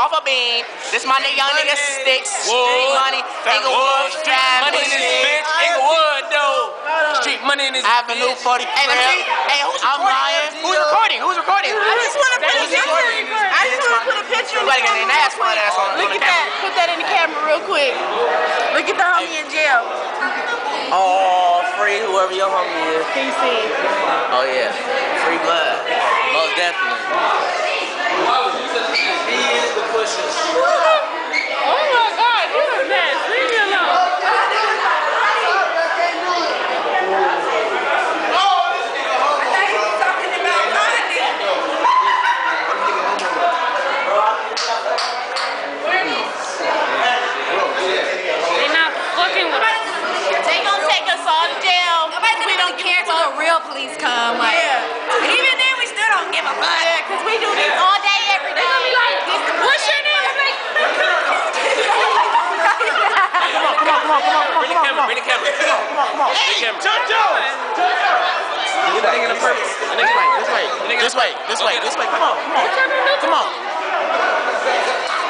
off a beam. This my nigga, young nigga Sticks. Street money. Inglewood. Street money in this bitch. Inglewood, though. Street money in this Avenue 40. Hey, let me see. Hey, who's recording? Who's recording? Who's recording? I just want to put a picture. I just want to put a picture in the camera. Look at that. Put that in the camera real quick. Look at the homie in jail. Oh, free whoever your homie is. PC. Oh yeah, free blood. Most definitely. He is the pushers. Oh my God, you are mad. Leave me alone. They're not fucking with us. They gonna take us all to jail. We don't care till the real police come. Like, and even then, we still don't give a fuck. Yeah, cause we do this all day, every day. They gonna be like, this the pushing it. Bring the camera. Bring the camera. Get that nigga in the purple. This way. Come on. Come on.